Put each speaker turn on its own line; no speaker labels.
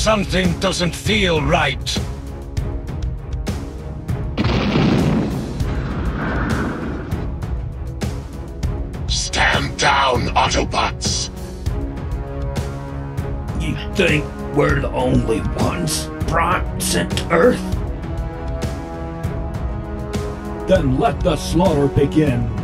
Something doesn't feel right.
Stand down, Autobots!
You think we're the only ones brought sent to Earth?
Then let the slaughter begin.